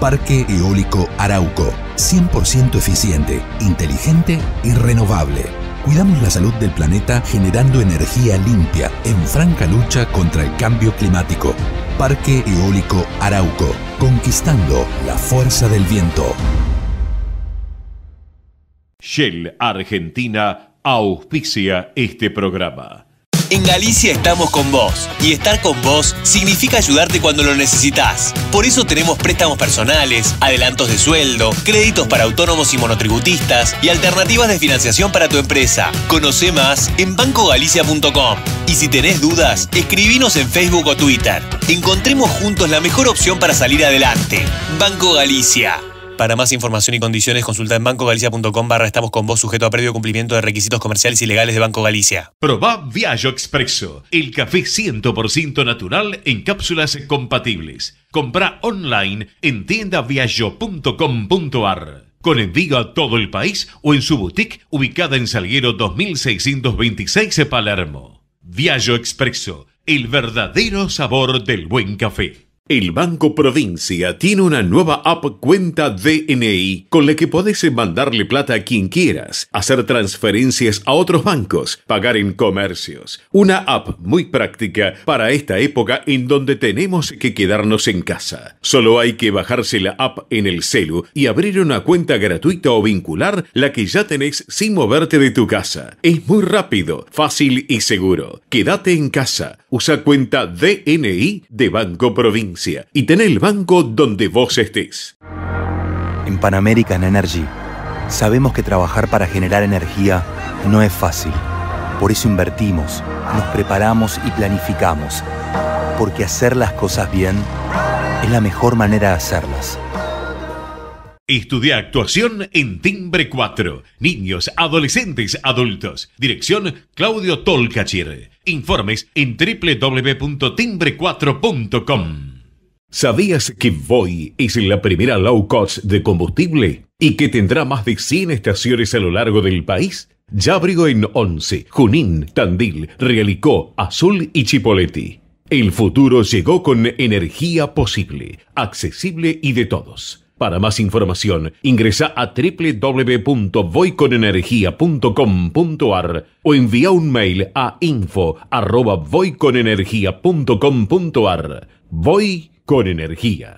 Parque Eólico Arauco, 100% eficiente, inteligente y renovable. Cuidamos la salud del planeta generando energía limpia en franca lucha contra el cambio climático. Parque Eólico Arauco, conquistando la fuerza del viento. Shell Argentina auspicia este programa. En Galicia estamos con vos, y estar con vos significa ayudarte cuando lo necesitas. Por eso tenemos préstamos personales, adelantos de sueldo, créditos para autónomos y monotributistas y alternativas de financiación para tu empresa. Conoce más en bancogalicia.com. Y si tenés dudas, escribinos en Facebook o Twitter. Encontremos juntos la mejor opción para salir adelante. Banco Galicia. Para más información y condiciones, consulta en bancogalicia.com/estamos con vos, sujeto a previo cumplimiento de requisitos comerciales y legales de Banco Galicia. Probá Viaggio Expresso, el café 100% natural en cápsulas compatibles. Comprá online en tiendaviaggio.com.ar. Con envío a todo el país o en su boutique ubicada en Salguero 2626 Palermo. Viaggio Expresso, el verdadero sabor del buen café. El Banco Provincia tiene una nueva app Cuenta DNI con la que podés mandarle plata a quien quieras, hacer transferencias a otros bancos, pagar en comercios. Una app muy práctica para esta época en donde tenemos que quedarnos en casa. Solo hay que bajarse la app en el celu y abrir una cuenta gratuita o vincular la que ya tenés sin moverte de tu casa. Es muy rápido, fácil y seguro. Quédate en casa. Usa Cuenta DNI de Banco Provincia. Y ten el banco donde vos estés. En Pan American Energy sabemos que trabajar para generar energía no es fácil. Por eso invertimos, nos preparamos y planificamos. Porque hacer las cosas bien es la mejor manera de hacerlas. Estudia actuación en Timbre 4. Niños, adolescentes, adultos. Dirección Claudio Tolcachir. Informes en www.timbre4.com. ¿Sabías que Voi es la primera low cost de combustible y que tendrá más de 100 estaciones a lo largo del país? Ya abrió en Once, Junín, Tandil, Realicó, Azul y Chipoleti. El futuro llegó con energía posible, accesible y de todos. Para más información, ingresa a www.voiconenergia.com.ar o envía un mail a info@voiconenergia.com.ar. Voy con energía.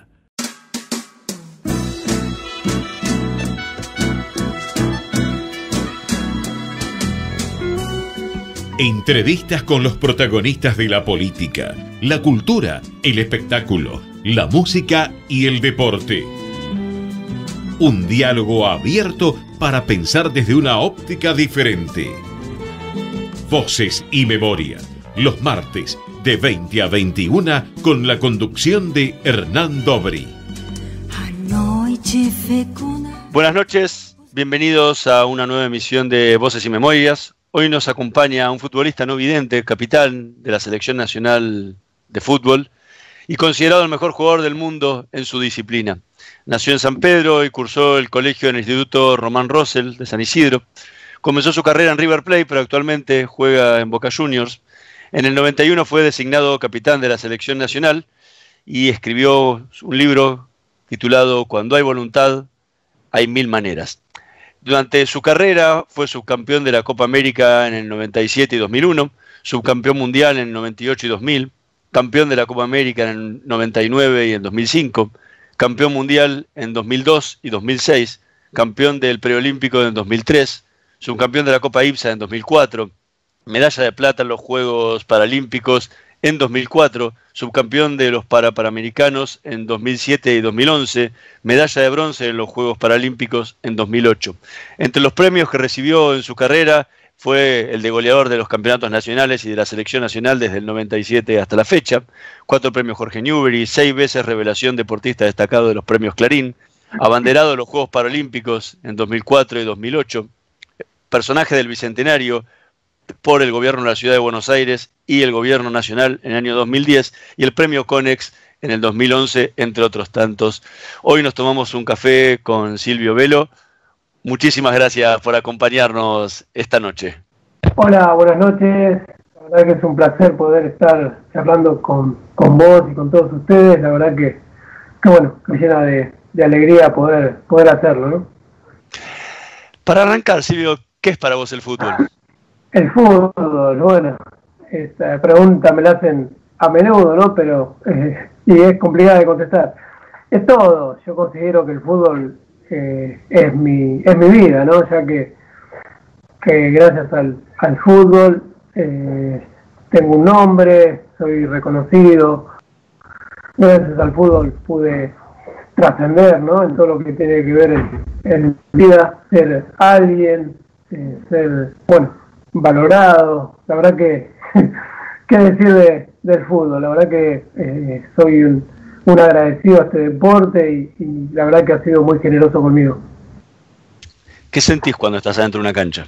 Entrevistas con los protagonistas de la política, la cultura, el espectáculo, la música y el deporte. Un diálogo abierto para pensar desde una óptica diferente. Voces y Memoria, los martes de 20 a 21 con la conducción de Hernán Dobri. Buenas noches, bienvenidos a una nueva emisión de Voces y Memorias. Hoy nos acompaña un futbolista no vidente, capitán de la Selección Nacional de Fútbol y considerado el mejor jugador del mundo en su disciplina. Nació en San Pedro y cursó el colegio en el Instituto Román Rosell de San Isidro. Comenzó su carrera en River Plate, pero actualmente juega en Boca Juniors. En el 91 fue designado capitán de la Selección Nacional y escribió un libro titulado Cuando hay voluntad, hay mil maneras. Durante su carrera fue subcampeón de la Copa América en el 97 y 2001, subcampeón mundial en el 98 y 2000, campeón de la Copa América en el 99 y en 2005, campeón mundial en 2002 y 2006, campeón del preolímpico en 2003, subcampeón de la Copa IPSA en 2004, medalla de plata en los Juegos Paralímpicos en 2004, subcampeón de los Panamericanos en 2007 y 2011, medalla de bronce en los Juegos Paralímpicos en 2008. Entre los premios que recibió en su carrera fue el de goleador de los campeonatos nacionales y de la selección nacional desde el 97 hasta la fecha, 4 premios Jorge Newbery, 6 veces revelación deportista destacado de los premios Clarín, abanderado de los Juegos Paralímpicos en 2004 y 2008, personaje del Bicentenario por el gobierno de la Ciudad de Buenos Aires y el gobierno nacional en el año 2010 y el premio Conex en el 2011, entre otros tantos. Hoy nos tomamos un café con Silvio Velo. Muchísimas gracias por acompañarnos esta noche. Hola, buenas noches. La verdad que es un placer poder estar charlando con vos y con todos ustedes. La verdad que bueno, me llena de de alegría poder hacerlo, ¿no? Para arrancar, Silvio, ¿qué es para vos el fútbol? El fútbol, bueno, esta pregunta me la hacen a menudo, ¿no? Pero y es complicada de contestar. Es todo. Yo considero que el fútbol es mi vida, ¿no? Ya que gracias al fútbol tengo un nombre, soy reconocido. Gracias al fútbol pude trascender, ¿no? En todo lo que tiene que ver en vida, ser alguien, ser, bueno, valorado. La verdad que, ¿qué decir del fútbol? La verdad que soy un agradecido a este deporte y la verdad que ha sido muy generoso conmigo. ¿Qué sentís cuando estás adentro de una cancha?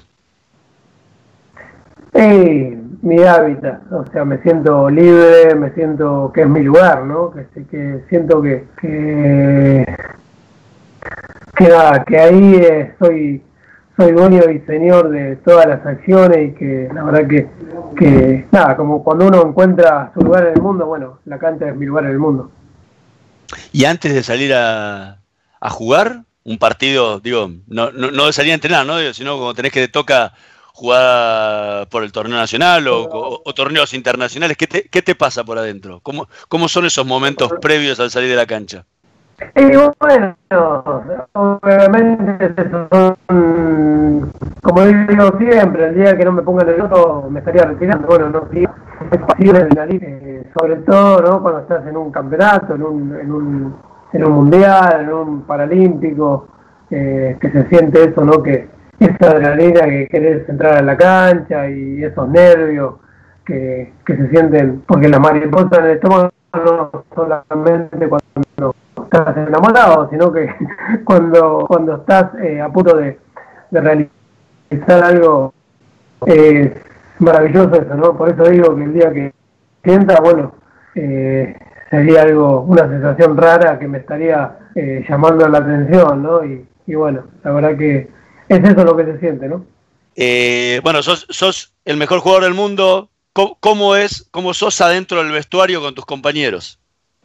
Mi hábitat, o sea, me siento libre, me siento que es mi lugar, ¿no? Que siento que nada, que ahí soy dueño y señor de todas las acciones y que la verdad que nada, como cuando uno encuentra su lugar en el mundo, bueno, la cancha es mi lugar en el mundo. Y antes de salir a jugar, un partido, digo, no de salir a entrenar, ¿no? Digo, sino como tenés que te toca jugar por el torneo nacional o torneos internacionales, ¿qué te pasa por adentro? ¿Cómo son esos momentos previos al salir de la cancha? Y bueno, obviamente son, como digo siempre, el día que no me ponga nervioso me estaría retirando. Bueno, no, es fácil sobre todo, ¿no? Cuando estás en un campeonato, en un mundial, en un paralímpico, que se siente eso, ¿no? Que esa adrenalina que querés entrar a la cancha y esos nervios que se sienten, porque las mariposas en el estómago no solamente cuando estás enamorado, sino que cuando estás a punto de realizar algo, es maravilloso eso, ¿no? Por eso digo que el día que sienta, bueno, sería una sensación rara que me estaría llamando la atención, ¿no? Y bueno, la verdad que es eso lo que se siente, ¿no? Bueno, sos el mejor jugador del mundo. ¿Cómo sos adentro del vestuario con tus compañeros?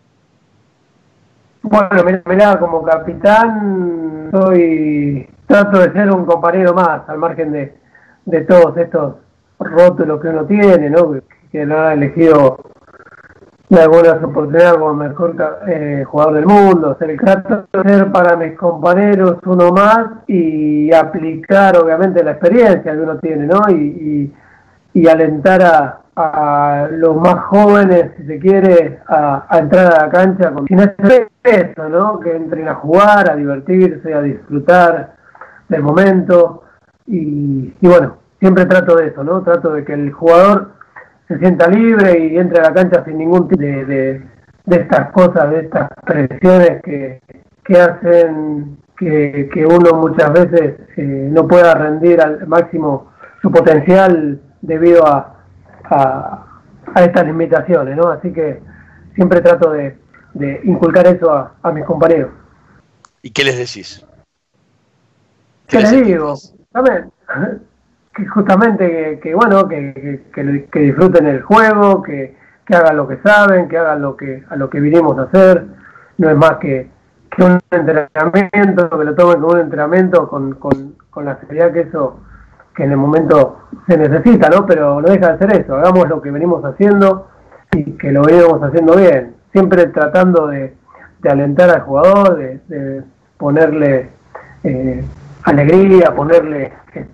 Bueno, mirá, como capitán trato de ser un compañero más, al margen de todos estos rótulos que uno tiene, ¿no? Que lo ha elegido de algunas oportunidades como mejor jugador del mundo. Trato de ser para mis compañeros uno más y aplicar obviamente la experiencia que uno tiene, ¿no? Y alentar a los más jóvenes, si se quiere, a entrar a la cancha sin eso, ¿no? Que entren a jugar, a divertirse, a disfrutar del momento y bueno, siempre trato de eso, ¿no? Trato de que el jugador se sienta libre y entre a la cancha sin ningún tipo de estas cosas, de estas presiones que hacen que uno muchas veces no pueda rendir al máximo su potencial debido a estas limitaciones, ¿no? Así que siempre trato de inculcar eso a mis compañeros. ¿Y qué les decís? ¿Qué les digo? También que justamente que disfruten el juego, que hagan lo que saben, que hagan a lo que vinimos a hacer. No es más que un entrenamiento, que lo tomen como un entrenamiento con la seriedad que en el momento se necesita, ¿no? Pero no deja de ser eso, hagamos lo que venimos haciendo y que lo venimos haciendo bien, siempre tratando de alentar al jugador, de ponerle alegría, ponerle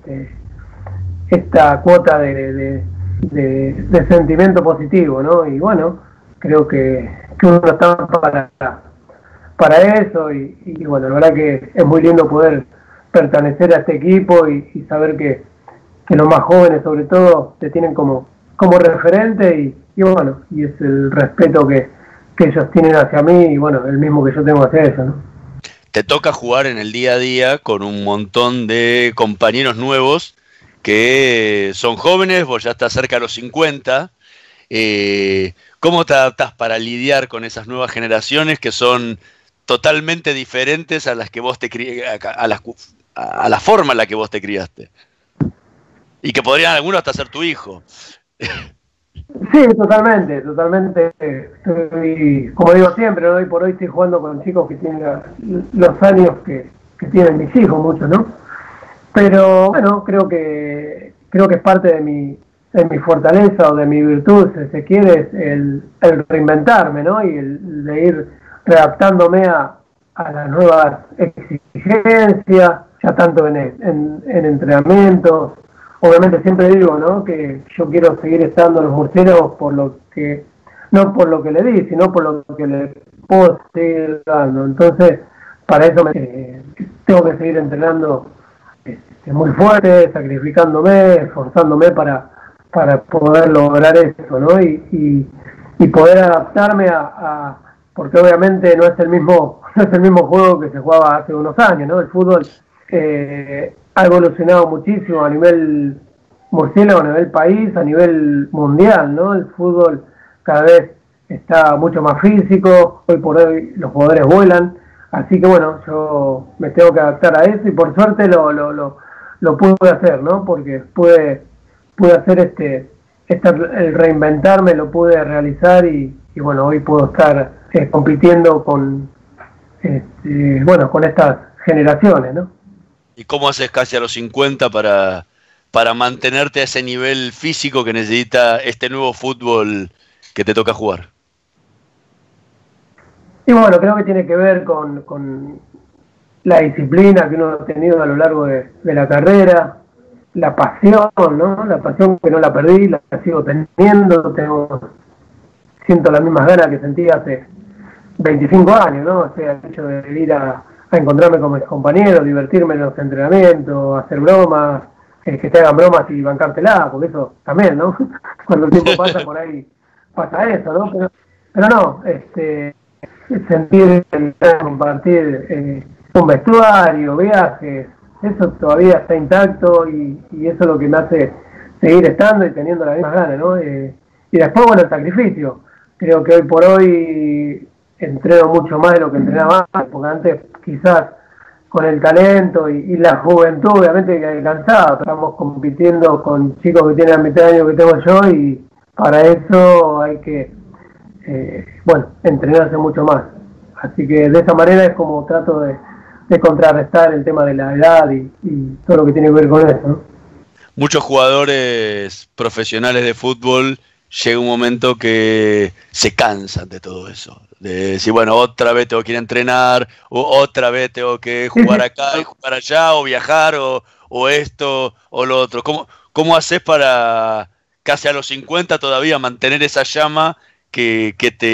esta cuota de sentimiento positivo, ¿no? Y bueno, creo que uno está para eso y bueno, la verdad que es muy lindo poder pertenecer a este equipo y saber que los más jóvenes sobre todo te tienen como referente y bueno, y es el respeto que ellos tienen hacia mí y bueno, el mismo que yo tengo hacia ellos, ¿no? Te toca jugar en el día a día con un montón de compañeros nuevos que son jóvenes, vos ya estás cerca de los 50. ¿Cómo te adaptás para lidiar con esas nuevas generaciones que son totalmente diferentes a las que vos te criaste, a la forma en la que vos te criaste? Y que podrían algunos hasta ser tu hijo. Sí, totalmente, totalmente. Estoy, como digo siempre, ¿no? Hoy por hoy estoy jugando con chicos que tienen los años que tienen mis hijos, muchos, ¿no? Pero bueno, creo que es parte de mi fortaleza o de mi virtud, si se quiere, es el reinventarme, ¿no? Y el de ir readaptándome a las nuevas exigencias, ya tanto en entrenamientos. Obviamente siempre digo, ¿no?, que yo quiero seguir estando en los Murciélagos por lo que, no por lo que le di, sino por lo que le puedo seguir dando. Entonces, para eso tengo que seguir entrenando muy fuerte, sacrificándome, esforzándome para poder lograr eso, ¿no? Y poder adaptarme porque obviamente no es el mismo juego que se jugaba hace unos años, ¿no? El fútbol ha evolucionado muchísimo a nivel murciélago, a nivel país, a nivel mundial, ¿no? El fútbol cada vez está mucho más físico, hoy por hoy los jugadores vuelan, así que bueno, yo me tengo que adaptar a eso y por suerte lo pude hacer, ¿no? Porque pude hacer el reinventarme, lo pude realizar y bueno, hoy puedo estar compitiendo con estas generaciones, ¿no? ¿Y cómo haces casi a los 50 para mantenerte a ese nivel físico que necesita este nuevo fútbol que te toca jugar? Y bueno, creo que tiene que ver con la disciplina que uno ha tenido a lo largo de la carrera, la pasión, ¿no? La pasión que no la perdí, la sigo teniendo, siento las mismas ganas que sentí hace 25 años, ¿no? O sea, el hecho de ir a encontrarme con mis compañeros, divertirme en los entrenamientos, hacer bromas, que te hagan bromas y bancártela, porque eso también, ¿no? Cuando el tiempo pasa por ahí, pasa eso, ¿no? Pero no, sentir, compartir un vestuario, viajes, eso todavía está intacto y eso es lo que me hace seguir estando y teniendo las mismas ganas, ¿no? Y después, bueno, el sacrificio. Creo que hoy por hoy entreno mucho más de lo que entrenaba antes, porque antes quizás con el talento y la juventud, obviamente que alcanzaba. Estamos compitiendo con chicos que tienen la mitad de año que tengo yo y para eso hay que, entrenarse mucho más. Así que de esa manera es como trato de contrarrestar el tema de la edad y todo lo que tiene que ver con eso, ¿no? Muchos jugadores profesionales de fútbol llega un momento que se cansan de todo eso. De decir, bueno, otra vez tengo que ir a entrenar, o otra vez tengo que jugar acá y jugar allá, o viajar, o esto, o lo otro. ¿Cómo haces para, casi a los 50 todavía, mantener esa llama que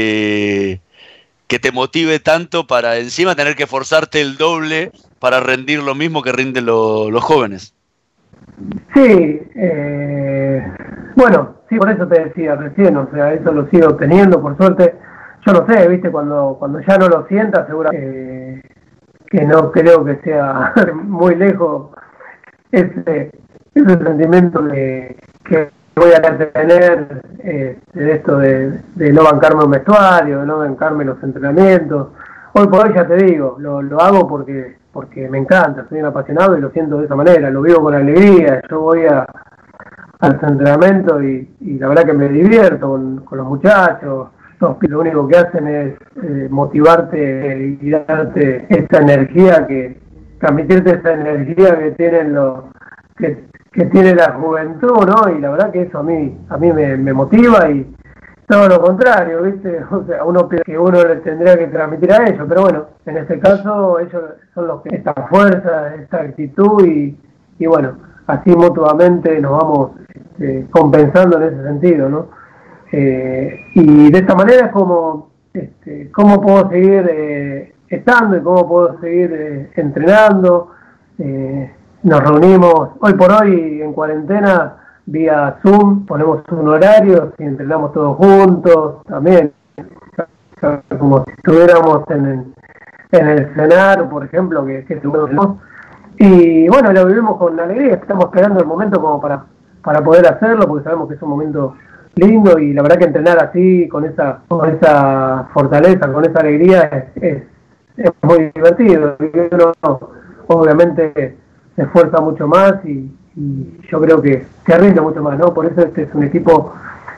te motive tanto para encima tener que esforzarte el doble para rendir lo mismo que rinden los jóvenes? Sí, bueno, sí, por eso te decía recién, o sea, eso lo sigo teniendo, por suerte. Yo no sé, viste, cuando ya no lo sientas, seguro que no creo que sea muy lejos ese sentimiento que voy a tener de esto de no bancarme un vestuario, de no bancarme los entrenamientos. Hoy por hoy ya te digo, lo hago porque me encanta, soy un apasionado y lo siento de esa manera, lo vivo con alegría. Yo voy al entrenamiento y la verdad que me divierto con los muchachos. Lo único que hacen es motivarte y darte esa energía, transmitirte esa energía que tienen que tiene la juventud, ¿no? Y la verdad que eso a mí me motiva y todo lo contrario, ¿viste? O sea, uno piensa que uno le tendría que transmitir a ellos, pero bueno, en este caso ellos son los que esta fuerza, esta actitud y bueno, así mutuamente nos vamos compensando en ese sentido, ¿no? Y de esta manera es como cómo puedo seguir estando y cómo puedo seguir entrenando. Nos reunimos hoy por hoy en cuarentena vía Zoom, ponemos un horario y entrenamos todos juntos también, como si estuviéramos en el cenar, por ejemplo, que estuvimos. Y bueno, lo vivimos con alegría, estamos esperando el momento como para poder hacerlo, porque sabemos que es un momento lindo y la verdad que entrenar así, con esa fortaleza, con esa alegría, es muy divertido. Y uno obviamente se esfuerza mucho más y yo creo que se rinde mucho más, ¿no? Por eso este es un equipo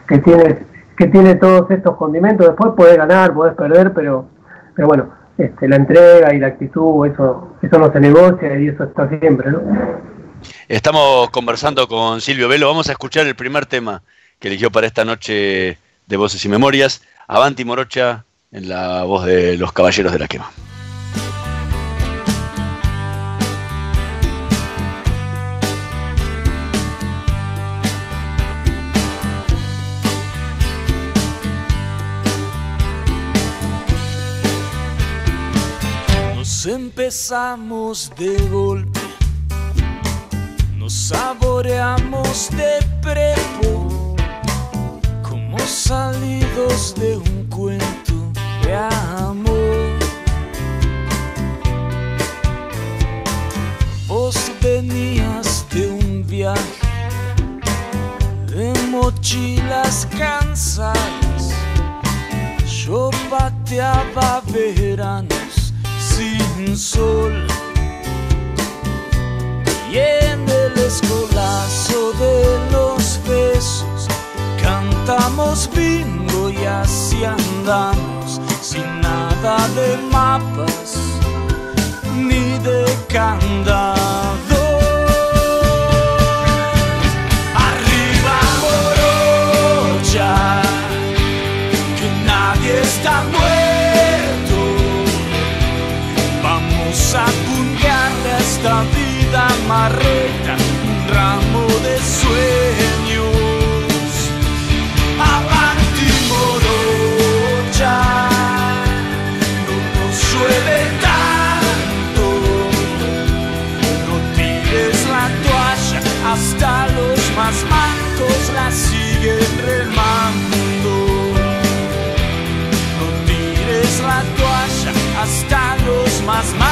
que tiene todos estos condimentos. Después podés ganar, podés perder, pero bueno, la entrega y la actitud, eso no se negocia y eso está siempre, ¿no? Estamos conversando con Silvio Velo. Vamos a escuchar el primer tema que eligió para esta noche de Voces y Memorias, Avanti Morocha, en la voz de los Caballeros de la Quema. Empezamos de golpe, nos saboreamos de prepo, como salidos de un cuento de amor. Vos venías de un viaje de mochilas cansadas, yo pateaba veranos sin sol, y en el escolazo de los besos cantamos bingo y así andamos, sin nada de mapas ni de candado. Arriba Morocha, que nadie está muerto. A puntearle a esta vida marreta un ramo de sueños. Avanti Morocha, no nos llueve tanto, no tires la toalla, hasta los más mancos la siguen remando. No tires la toalla, hasta los más mancos.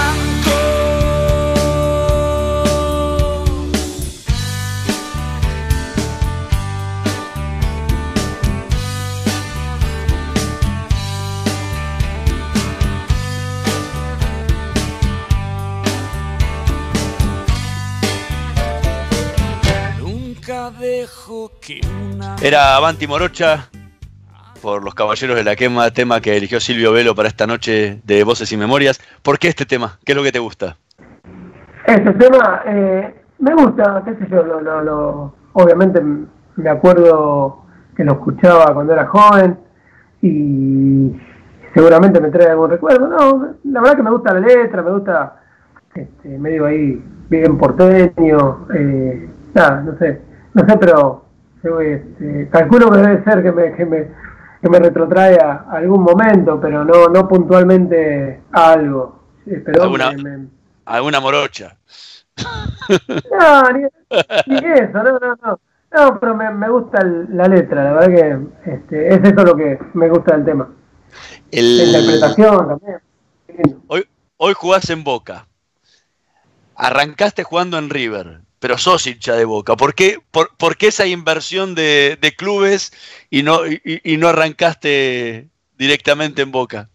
Nunca dejo que una... Era Avanti Morocha por los Caballeros de la Quema, tema que eligió Silvio Velo para esta noche de Voces y Memorias. ¿Por qué este tema? ¿Qué es lo que te gusta? Este tema me gusta, qué sé yo, obviamente me acuerdo que lo escuchaba cuando era joven y seguramente me trae algún recuerdo. No, la verdad que me gusta la letra, me gusta medio ahí bien porteño, nada, no sé, pero calculo que debe ser que me retrotrae a algún momento, pero no puntualmente a algo. Pero ¿Alguna morocha? No, ni eso, no. No, pero me gusta la letra, la verdad que es eso lo que me gusta del tema. La interpretación también. Hoy jugás en Boca. Arrancaste jugando en River, pero sos hincha de Boca. ¿Por qué esa inversión de clubes y no arrancaste directamente en Boca?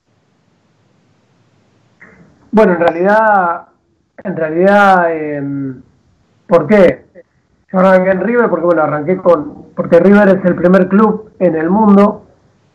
Bueno, en realidad, ¿por qué? Yo arranqué en River porque, bueno, porque River es el primer club en el mundo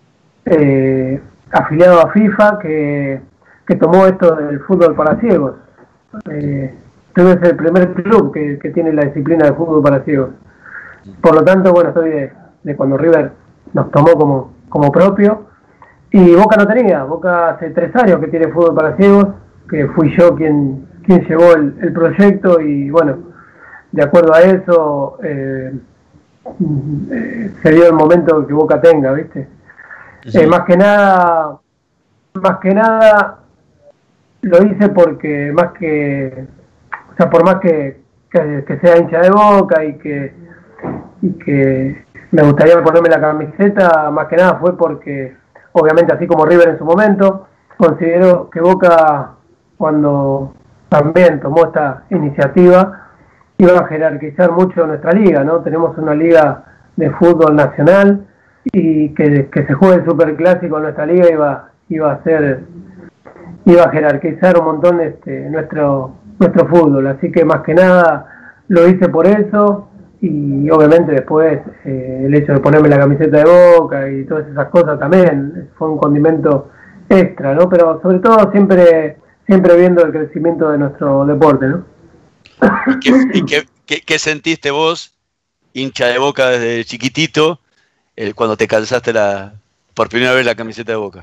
afiliado a FIFA que tomó esto del fútbol para ciegos. River es el primer club que tiene la disciplina de fútbol para ciegos. Por lo tanto, bueno, soy de cuando River nos tomó como propio. Y Boca no tenía. Boca hace 3 años que tiene fútbol para ciegos, que fui yo quien llevó el proyecto y, bueno, de acuerdo a eso se dio el momento que Boca tenga, ¿viste? Sí. Más que nada lo hice porque por más que sea hincha de Boca y que me gustaría ponerme la camiseta, más que nada fue porque, obviamente, así como River en su momento, considero que Boca, cuando también tomó esta iniciativa, iba a jerarquizar mucho nuestra liga, ¿no? Tenemos una liga de fútbol nacional y que se juegue el superclásico en nuestra liga iba a jerarquizar un montón nuestro fútbol, así que más que nada lo hice por eso. y obviamente después el hecho de ponerme la camiseta de Boca y todas esas cosas también fue un condimento extra, ¿no? Pero sobre todo siempre viendo el crecimiento de nuestro deporte, ¿no? ¿Qué sentiste vos, hincha de Boca desde chiquitito, cuando te calzaste por primera vez la camiseta de Boca?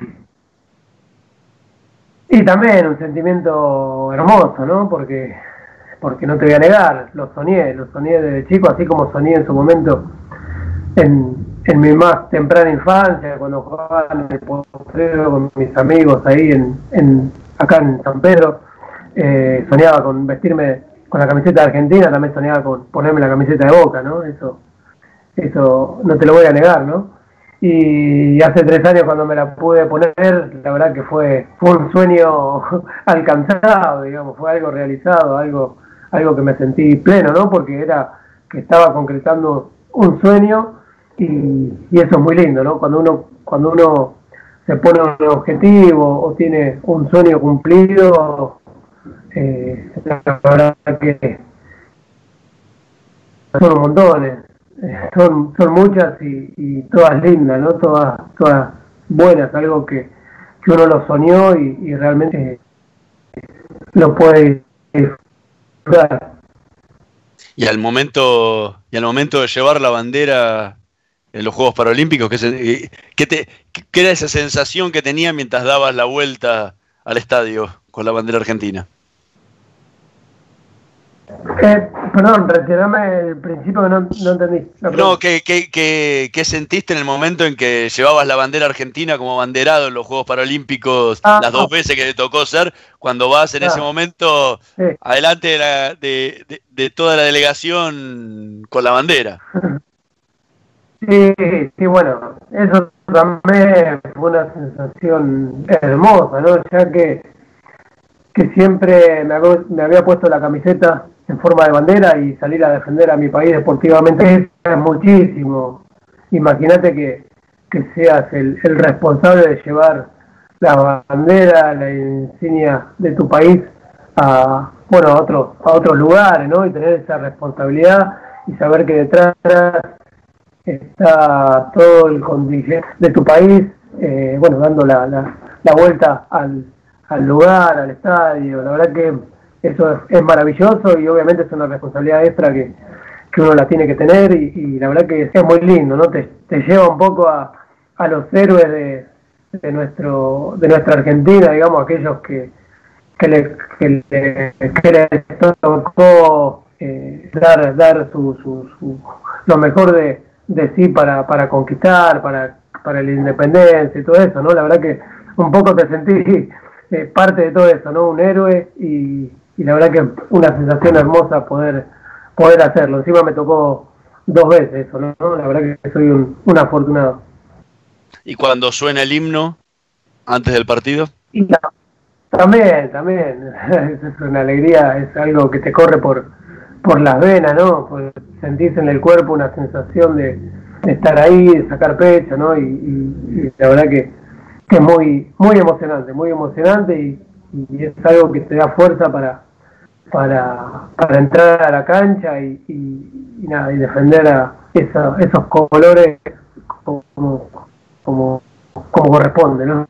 Y también un sentimiento hermoso, ¿no? Porque no te voy a negar, lo soñé desde chico, así como soñé en su momento en mi más temprana infancia, cuando jugaba en el Potrero con mis amigos ahí acá en San Pedro. Soñaba con vestirme con la camiseta de Argentina, también soñaba con ponerme la camiseta de Boca, ¿no? Eso no te lo voy a negar, ¿no? Y hace 3 años cuando me la pude poner, la verdad que fue un sueño alcanzado, digamos, fue algo realizado, algo que me sentí pleno, ¿no? Porque era que estaba concretando un sueño y eso es muy lindo, ¿no? Cuando uno se pone un objetivo o tiene un sueño cumplido, la verdad que son montones, son muchas y todas lindas, ¿no? Todas buenas, algo que uno lo soñó y realmente lo puede disfrutar. Y al momento de llevar la bandera en los Juegos Paralímpicos, ¿qué era esa sensación que tenía mientras dabas la vuelta al estadio con la bandera argentina? Perdón, retirame el principio que no entendí. No, ¿qué sentiste en el momento en que llevabas la bandera argentina como abanderado en los Juegos Paralímpicos las 2 veces que te tocó ser, cuando vas en ese momento adelante de toda la delegación con la bandera? Sí, bueno, eso también fue una sensación hermosa, ¿no? Ya que siempre me había puesto la camiseta en forma de bandera y salir a defender a mi país deportivamente es muchísimo. Imagínate que seas el responsable de llevar la bandera, la insignia de tu país a otros lugares, ¿no? Y tener esa responsabilidad y saber que detrás está todo el contingente de tu país, dando la vuelta al lugar, al estadio. La verdad que eso es maravilloso y obviamente es una responsabilidad extra que uno la tiene que tener y la verdad que es muy lindo, ¿no? Te lleva un poco a los héroes de nuestra Argentina, digamos, aquellos que les tocó dar lo mejor de sí para conquistar, para la independencia y todo eso, ¿no? La verdad que un poco te sentí parte de todo eso, ¿no? Un héroe y la verdad que una sensación hermosa poder hacerlo. Encima me tocó 2 veces eso, ¿no? La verdad que soy un afortunado. ¿Y cuando suena el himno antes del partido? Y también es una alegría, es algo que te corre por las venas, ¿no? Pues sentís en el cuerpo una sensación de estar ahí, de sacar pecho, ¿no? Y la verdad que es muy emocionante y es algo que te da fuerza para entrar a la cancha y defender a esos colores como corresponde, ¿no?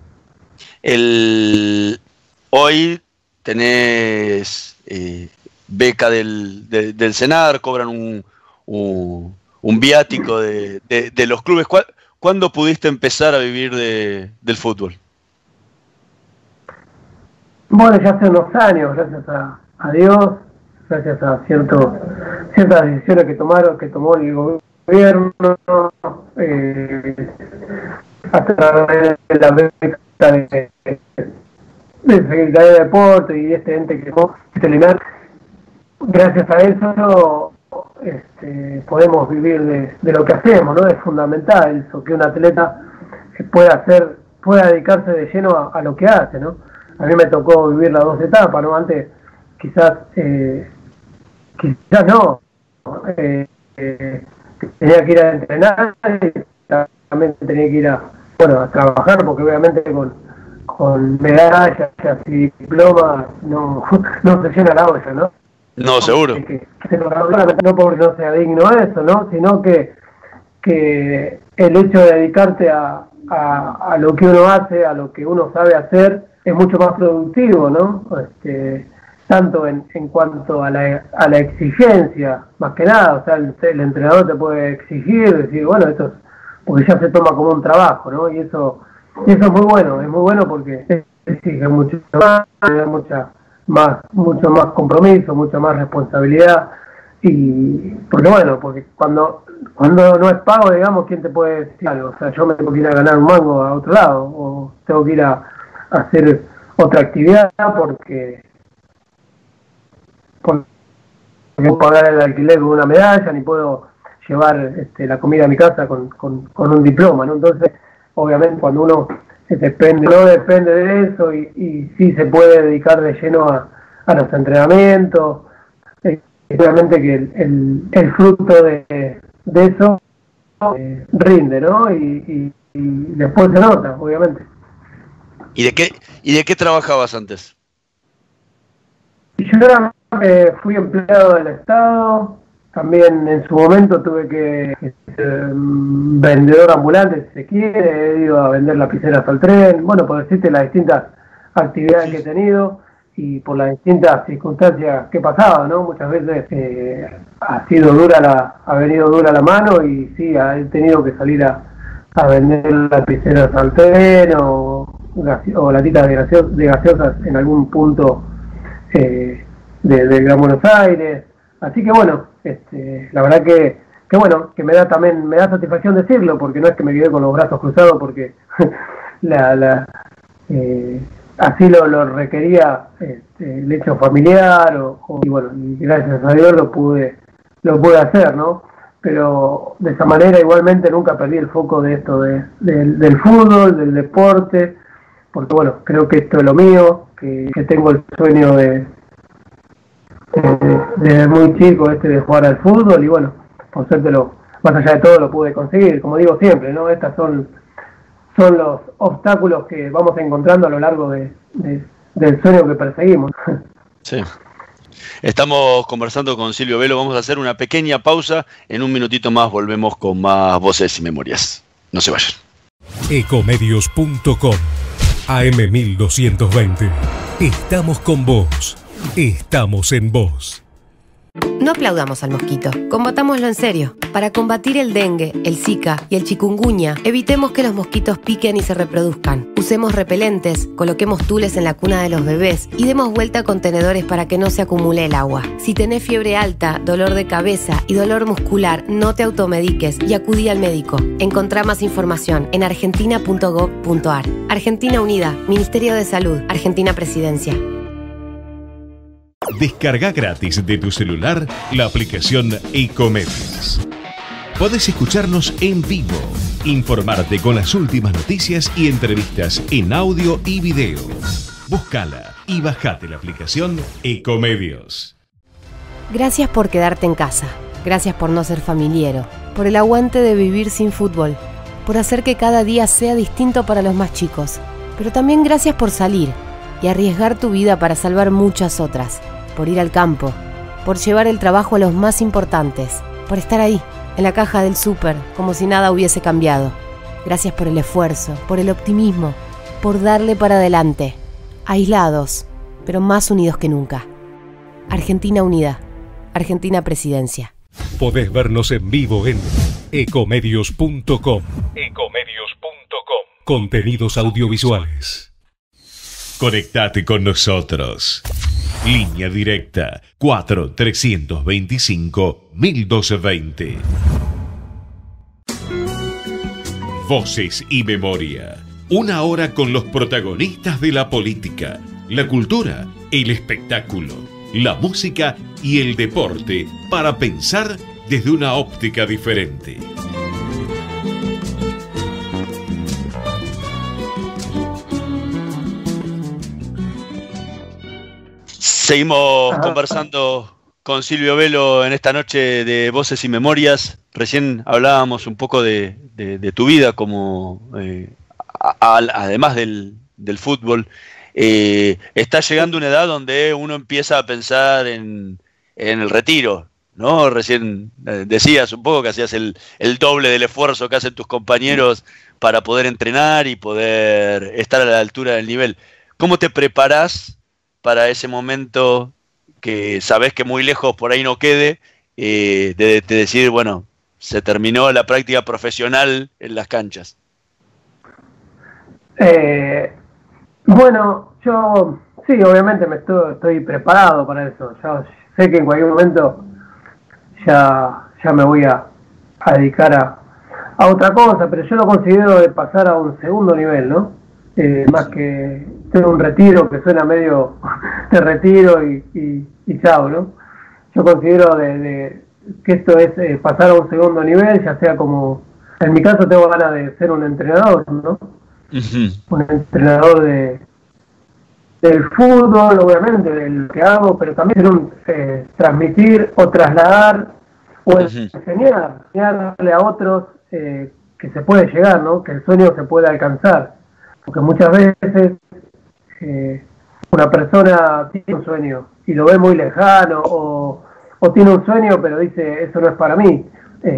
Hoy tenés beca del Senar, cobran un viático de los clubes. ¿Cuándo pudiste empezar a vivir del fútbol? Bueno, ya hace unos años, gracias a Dios, gracias a ciertas decisiones que tomó el gobierno, a través de la beca de Secretaría de Deporte y este ente que es el INAR. Gracias a eso podemos vivir de lo que hacemos, ¿no? Es fundamental eso, que un atleta pueda dedicarse de lleno a lo que hace, ¿no? A mí me tocó vivir las 2 etapas, ¿no? Antes quizás no, tenía que ir a entrenar y también tenía que ir a trabajar, porque obviamente con medallas y diplomas no se llena la olla, ¿no? No, seguro. No porque no sea digno eso, ¿no? Sino que el hecho de dedicarte a lo que uno hace, a lo que uno sabe hacer, es mucho más productivo, ¿no? Tanto en cuanto a la exigencia, más que nada, o sea, el entrenador te puede exigir, decir, bueno, esto es, porque ya se toma como un trabajo, ¿no? Y eso es muy bueno porque exige mucho más, mucho más compromiso, mucha más responsabilidad, y porque cuando no es pago, digamos, ¿quién te puede decir algo? O sea, yo me tengo que ir a ganar un mango a otro lado, o tengo que ir a hacer otra actividad porque no puedo pagar el alquiler con una medalla, ni puedo llevar la comida a mi casa con un diploma, ¿no? Entonces, obviamente, cuando uno no depende de eso y sí se puede dedicar de lleno a los entrenamientos, obviamente que el fruto de eso rinde, ¿no? Y después se nota, obviamente. ¿Y de qué trabajabas antes? Yo fui empleado del Estado, también en su momento tuve que ser vendedor ambulante, si se quiere, he ido a vender lapiceras al tren, bueno, por decirte las distintas actividades que he tenido y por las distintas circunstancias que he pasado, ¿no? Muchas veces ha venido dura la mano y sí, he tenido que salir a vender lapiceras al tren o latitas de gaseosas en algún punto de Gran Buenos Aires, así que bueno, la verdad que bueno, que me da satisfacción decirlo, porque no es que me quedé con los brazos cruzados porque así lo requería el hecho familiar y bueno, y gracias a Dios lo pude hacer, ¿no? Pero de esa manera igualmente nunca perdí el foco de esto del fútbol, del deporte, porque bueno, creo que esto es lo mío, que tengo el sueño de muy chico de jugar al fútbol y bueno, por suerte más allá de todo lo pude conseguir, como digo siempre, ¿no? Estas son los obstáculos que vamos encontrando a lo largo del sueño que perseguimos. Sí. Estamos conversando con Silvio Velo, vamos a hacer una pequeña pausa, en un minutito más volvemos con más voces y memorias. No se vayan. Ecomedios.com AM1220. Estamos con vos. Estamos en vos. No aplaudamos al mosquito, combatámoslo en serio. Para combatir el dengue, el zika y el chikungunya, evitemos que los mosquitos piquen y se reproduzcan. Usemos repelentes, coloquemos tules en la cuna de los bebés y demos vuelta a contenedores para que no se acumule el agua. Si tenés fiebre alta, dolor de cabeza y dolor muscular, no te automediques y acudí al médico. Encontrá más información en argentina.gov.ar. Argentina Unida, Ministerio de Salud, Argentina Presidencia. Descarga gratis de tu celular la aplicación Ecomedios. Podés escucharnos en vivo, informarte con las últimas noticias y entrevistas en audio y video. Búscala y bajate la aplicación Ecomedios. Gracias por quedarte en casa. Gracias por no ser familiero. Por el aguante de vivir sin fútbol. Por hacer que cada día sea distinto para los más chicos. Pero también gracias por salir y arriesgar tu vida para salvar muchas otras. Por ir al campo, por llevar el trabajo a los más importantes, por estar ahí, en la caja del súper, como si nada hubiese cambiado. Gracias por el esfuerzo, por el optimismo, por darle para adelante. Aislados, pero más unidos que nunca. Argentina Unida, Argentina Presidencia. Podés vernos en vivo en ecomedios.com. Contenidos audiovisuales. Conectate con nosotros. Línea directa 4-325-1220. Voces y memoria. Una hora con los protagonistas de la política, la cultura, el espectáculo, la música y el deporte para pensar desde una óptica diferente. Seguimos conversando con Silvio Velo en esta noche de Voces y Memorias. Recién hablábamos un poco de tu vida como además del fútbol. Está llegando una edad donde uno empieza a pensar en en el retiro, ¿no? Recién decías un poco que hacías el doble del esfuerzo que hacen tus compañeros para poder entrenar y poder estar a la altura del nivel. ¿Cómo te preparás para ese momento que sabés que muy lejos por ahí no quede, de decir, bueno, se terminó la práctica profesional en las canchas? Bueno, yo sí, obviamente estoy preparado para eso. Ya sé que en cualquier momento ya me voy a dedicar a otra cosa, pero yo lo considero de pasar a un segundo nivel, ¿no? Más que tener un retiro que suena medio de retiro y chao, ¿no? Yo considero que esto es pasar a un segundo nivel, ya sea como, en mi caso tengo ganas de ser un entrenador, ¿no? Un entrenador del fútbol, obviamente, de lo que hago, pero también transmitir o trasladar o enseñarle a otros que se puede llegar, ¿no? Que el sueño se puede alcanzar. Porque muchas veces una persona tiene un sueño y lo ve muy lejano, o tiene un sueño pero dice, eso no es para mí.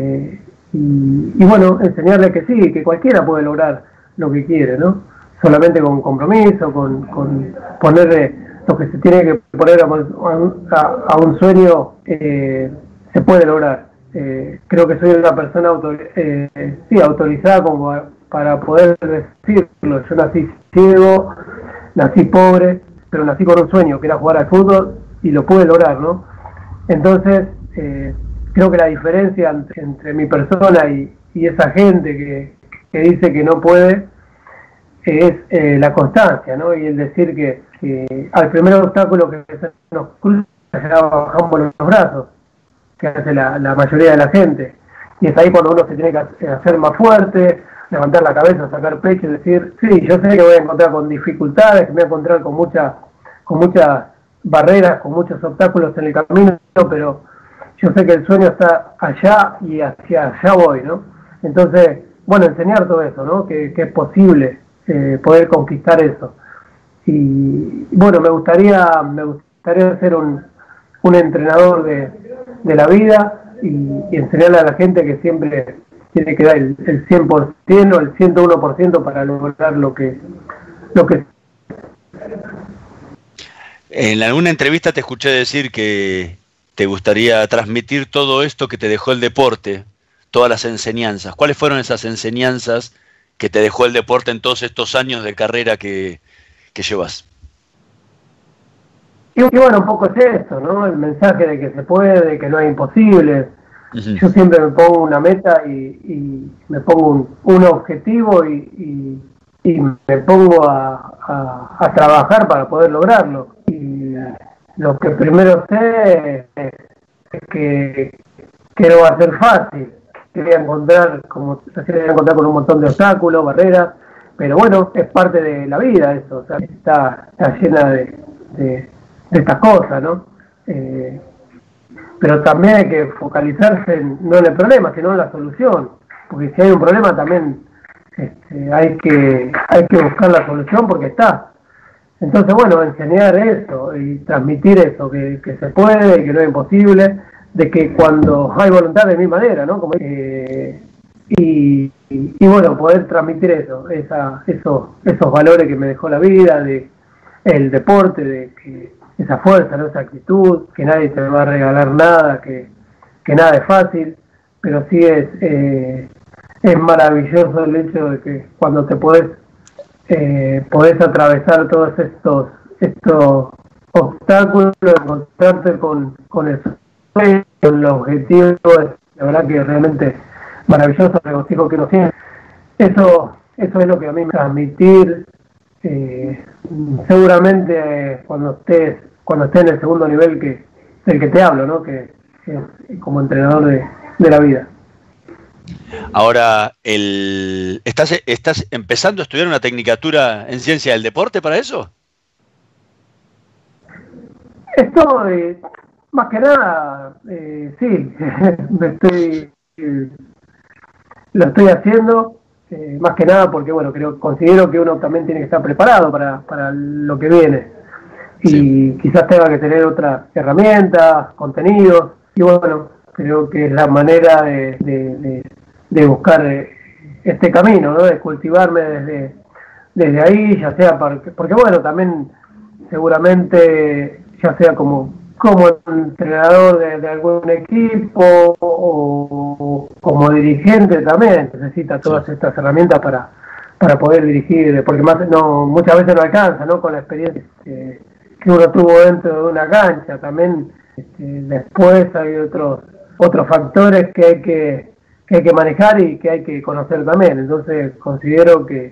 Y bueno, enseñarle que sí, que cualquiera puede lograr lo que quiere, ¿no? Solamente con compromiso, con ponerle lo que se tiene que poner a un sueño, se puede lograr. Creo que soy una persona autorizada como para poder decirlo. Yo nací ciego, nací pobre, pero nací con un sueño, que era jugar al fútbol, y lo pude lograr, ¿no? Entonces, creo que la diferencia entre mi persona y esa gente que dice que no puede es la constancia, ¿no? Y el decir que al primer obstáculo que se nos cruza ya bajamos los brazos, que hace la mayoría de la gente. Y es ahí cuando uno se tiene que hacer más fuerte, levantar la cabeza, sacar pecho y decir, sí, yo sé que voy a encontrar con dificultades, que me voy a encontrar con muchas barreras, con muchos obstáculos en el camino, pero yo sé que el sueño está allá y hacia allá voy, ¿no? Entonces, bueno, enseñar todo eso, ¿no? Que es posible poder conquistar eso. Y bueno, me gustaría ser un entrenador de la vida y enseñarle a la gente que siempre tiene que dar el 100% o el 101% para lograr lo que. En alguna entrevista te escuché decir que te gustaría transmitir todo esto que te dejó el deporte, todas las enseñanzas. ¿Cuáles fueron esas enseñanzas que te dejó el deporte en todos estos años de carrera que llevas? Y bueno, un poco es eso, ¿no? El mensaje de que se puede, que no es imposible. Yo siempre me pongo una meta y me pongo un objetivo y me pongo a trabajar para poder lograrlo. Y lo que primero sé es que no va a ser fácil. Que voy a encontrar, con un montón de obstáculos, barreras, pero bueno, es parte de la vida eso, o sea, está llena de estas cosas, ¿no? Pero también hay que focalizarse no en el problema, sino en la solución, porque si hay un problema también hay que buscar la solución porque está. Entonces, bueno, enseñar eso y transmitir eso, que se puede, que no es imposible, de que cuando hay voluntad de mi manera, ¿no? Y bueno, poder transmitir esos valores que me dejó la vida, de el deporte, de que esa fuerza, ¿no? Esa actitud, que nadie te va a regalar nada, que nada es fácil, pero sí es maravilloso el hecho de que cuando te podés atravesar todos estos obstáculos, encontrarte con el objetivo, la verdad que realmente maravilloso el regocijo que uno tiene. Eso es lo que a mí me va a transmitir. Seguramente cuando esté en el segundo nivel del que te hablo, ¿no? Que es como entrenador de la vida. Ahora, ¿estás empezando a estudiar una tecnicatura en ciencia del deporte para eso? Estoy, más que nada, sí, lo estoy haciendo, más que nada porque, bueno, considero que uno también tiene que estar preparado para lo que viene. y quizás tenga que tener otras herramientas, contenidos, y bueno, creo que es la manera de buscar este camino, ¿no? De cultivarme desde ahí, ya sea porque bueno, también seguramente ya sea como entrenador de algún equipo o como dirigente también necesita todas estas herramientas para poder dirigir, porque muchas veces no alcanza, ¿no? Con la experiencia que uno tuvo dentro de una cancha, también después hay otros factores que hay que manejar y que hay que conocer también. Entonces considero que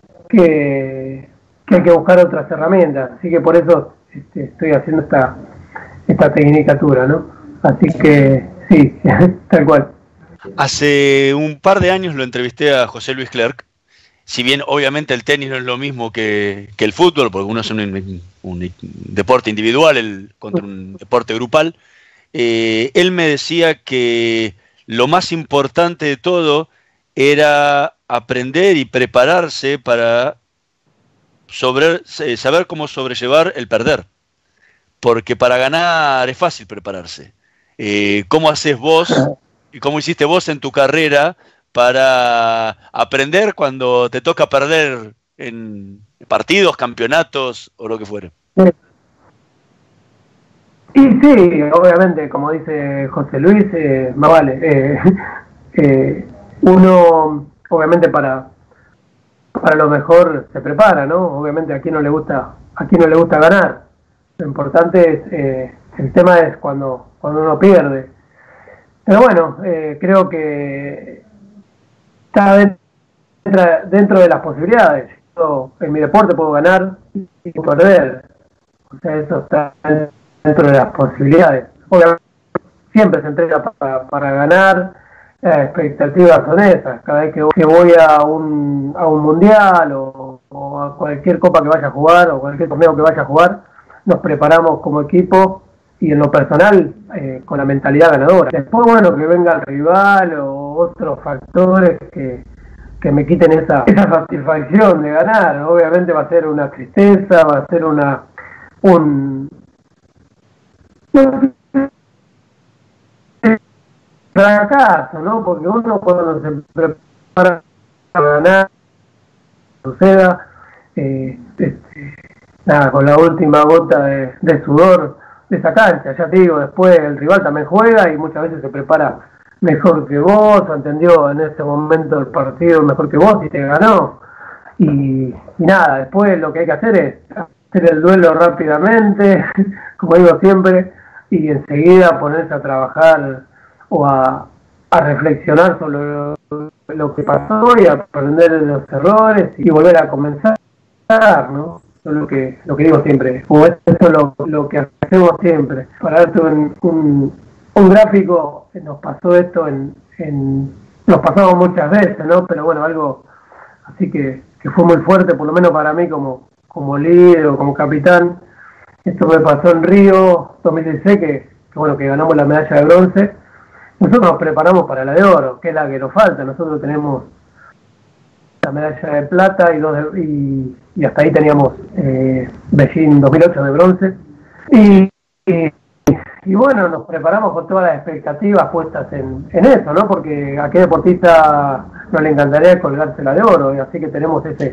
hay que buscar otras herramientas, así que por eso estoy haciendo esta tecnicatura, ¿no? Así que sí, tal cual. Hace un par de años lo entrevisté a José Luis Clerc. Si bien obviamente el tenis no es lo mismo que el fútbol, porque uno es un deporte individual contra un deporte grupal, él me decía que lo más importante de todo era aprender y prepararse para saber cómo sobrellevar el perder. Porque para ganar es fácil prepararse. ¿Cómo haces vos y cómo hiciste vos en tu carrera para aprender cuando te toca perder en partidos, campeonatos o lo que fuere? Y sí, obviamente, como dice José Luis, más vale. Uno, obviamente, para lo mejor se prepara, ¿no? Obviamente a quien no le gusta ganar. Lo importante es, el tema es cuando uno pierde. Pero bueno, creo que está dentro de las posibilidades. Yo en mi deporte puedo ganar y perder. O sea, eso está dentro de las posibilidades. Obviamente siempre se entrena para ganar. Las expectativas son esas. Cada vez que voy a un mundial o a cualquier copa que vaya a jugar o cualquier torneo que vaya a jugar, nos preparamos como equipo y en lo personal con la mentalidad ganadora. Después, bueno, que venga el rival o otros factores que me quiten esa satisfacción de ganar. Obviamente va a ser una tristeza, va a ser un fracaso, ¿no? Porque uno cuando se prepara para ganar, suceda, con la última gota de sudor de esa cancha. Ya te digo, después el rival también juega y muchas veces se prepara mejor que vos, o entendió en ese momento el partido mejor que vos y te ganó. Y nada, después lo que hay que hacer es hacer el duelo rápidamente, como digo siempre, y enseguida ponerse a trabajar o a reflexionar sobre lo que pasó y aprender de los errores y volver a comenzar, ¿no? Lo que digo siempre, o eso es lo que hacemos siempre. Para darte un gráfico, nos pasó esto nos pasamos muchas veces, ¿no? Pero bueno, algo así que fue muy fuerte, por lo menos para mí como líder o como capitán. Esto me pasó en Río 2016, que ganamos la medalla de bronce. Nosotros nos preparamos para la de oro, que es la que nos falta. Nosotros tenemos la medalla de plata y hasta ahí teníamos Beijing 2008 de bronce. Y bueno, nos preparamos con todas las expectativas puestas en eso, ¿no? Porque a qué deportista no le encantaría colgarse la de oro, y así que tenemos ese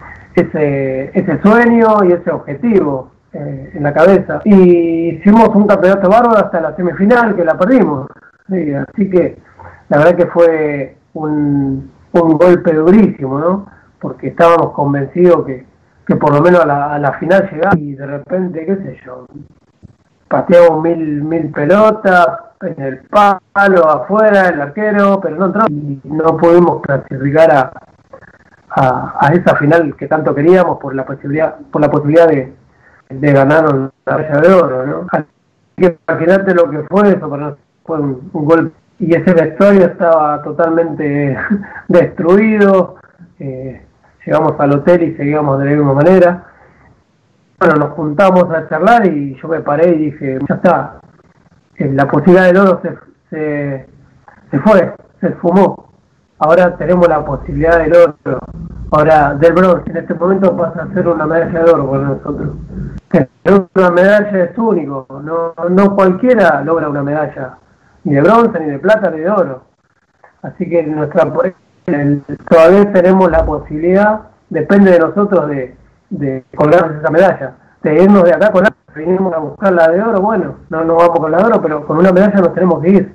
sueño y ese objetivo en la cabeza. Y hicimos un campeonato bárbaro hasta la semifinal, que la perdimos. Sí, así que la verdad que fue un golpe durísimo, ¿no? Porque estábamos convencidos que por lo menos a la final llegaba y de repente, qué sé yo, pateamos mil pelotas en el palo, afuera, el arquero, pero no entró y no pudimos clasificar a esa final que tanto queríamos por la posibilidad de ganar la medalla de oro, ¿no? Así que imagínate lo que fue eso, para nosotros fue un golpe. Y ese vestuario estaba totalmente destruido. Llegamos al hotel y seguíamos de la misma manera. Bueno, nos juntamos a charlar y yo me paré y dije, ya está, la posibilidad del oro se fue, se esfumó. Ahora tenemos la posibilidad del oro. Ahora, del bronce en este momento pasa a ser una medalla de oro para nosotros. Tener una medalla es único, no cualquiera logra una medalla, ni de bronce, ni de plata, ni de oro. Así que todavía tenemos la posibilidad, depende de nosotros, de colgarnos esa medalla, de irnos de acá con la, vinimos a buscar la de oro, bueno, no nos vamos con la de oro, pero con una medalla nos tenemos que ir.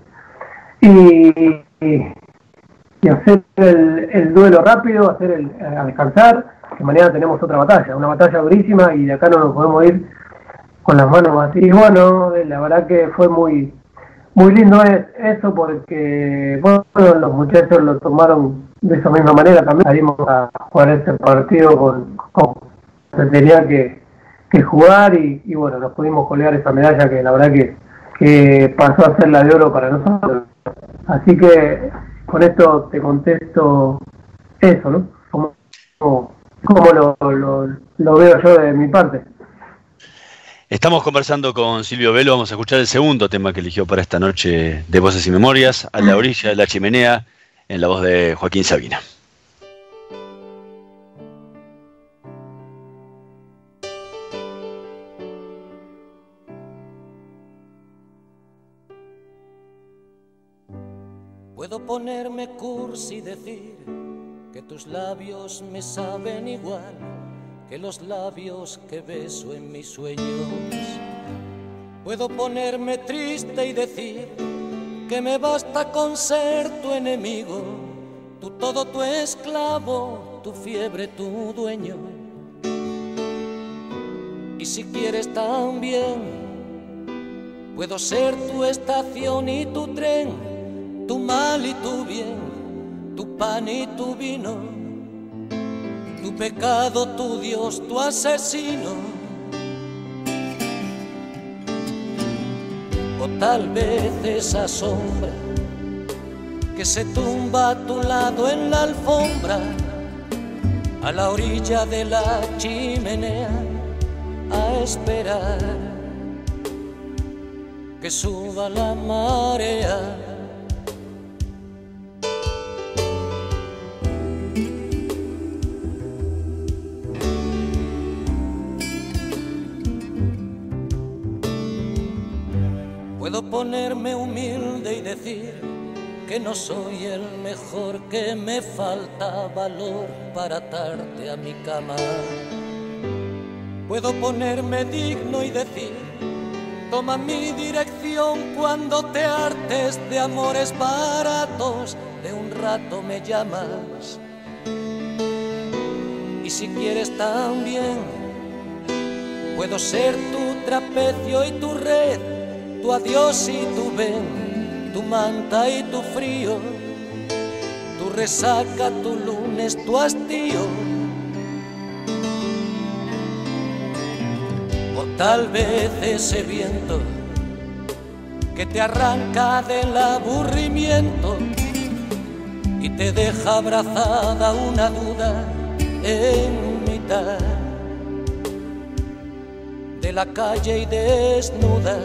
Y hacer el duelo rápido, a descansar, que mañana tenemos otra batalla, una batalla durísima, y de acá no nos podemos ir con las manos vacías. Y bueno, la verdad que fue muy lindo eso, porque bueno, los muchachos lo tomaron de esa misma manera también. Salimos a jugar ese partido con se tenía que jugar, y bueno, nos pudimos colgar esa medalla que la verdad que pasó a ser la de oro para nosotros. Así que con esto te contesto eso, ¿no? Como lo veo yo de mi parte. Estamos conversando con Silvio Velo, vamos a escuchar el segundo tema que eligió para esta noche de Voces y Memorias, A la orilla de la chimenea, en la voz de Joaquín Sabina. Puedo ponerme cursi y decir que tus labios me saben igual que los labios que beso en mis sueños. Puedo ponerme triste y decir que me basta con ser tu enemigo, tu todo, tu esclavo, tu fiebre, tu dueño. Y si quieres también, puedo ser tu estación y tu tren, tu mal y tu bien, tu pan y tu vino, tu pecado, tu Dios, tu asesino. O tal vez esa sombra que se tumba a tu lado en la alfombra, a la orilla de la chimenea, a esperar que suba la marea. Puedo ponerme humilde y decir que no soy el mejor, que me falta valor para atarte a mi cama. Puedo ponerme digno y decir, toma mi dirección cuando te hartes de amores baratos, de un rato me llamas. Y si quieres también, puedo ser tu trapecio y tu red, tu adiós y tu ven, tu manta y tu frío, tu resaca, tu lunes, tu hastío. O tal vez ese viento que te arranca del aburrimiento y te deja abrazada una duda en mitad de la calle y desnuda.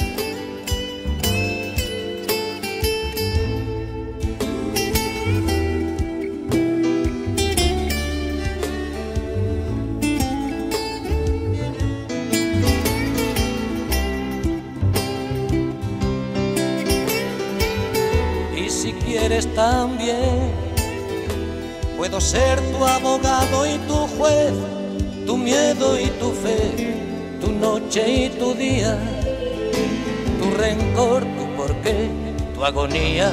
También puedo ser tu abogado y tu juez, tu miedo y tu fe, tu noche y tu día, tu rencor, tu porqué, tu agonía.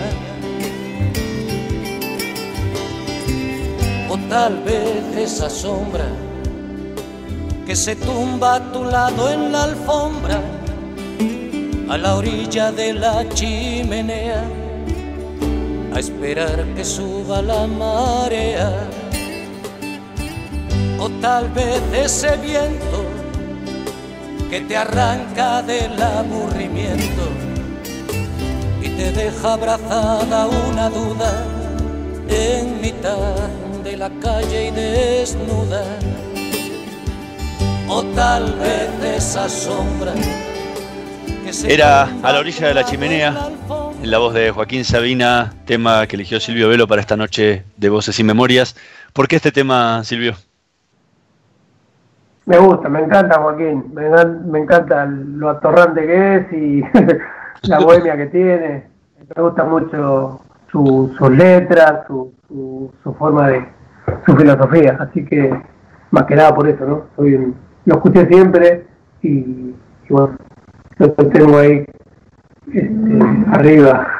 O tal vez esa sombra que se tumba a tu lado en la alfombra, a la orilla de la chimenea, a esperar que suba la marea. O tal vez ese viento que te arranca del aburrimiento y te deja abrazada una duda en mitad de la calle y desnuda. O tal vez esa sombra que se era A la orilla de la chimenea, en la voz de Joaquín Sabina, tema que eligió Silvio Velo para esta noche de Voces y Memorias. ¿Por qué este tema, Silvio? Me gusta, me encanta Joaquín, me encanta lo atorrante que es y la bohemia que tiene. Me gusta mucho sus letras, su forma de, su filosofía, así que más que nada por eso, ¿no? Lo escuché siempre y bueno, lo tengo ahí arriba.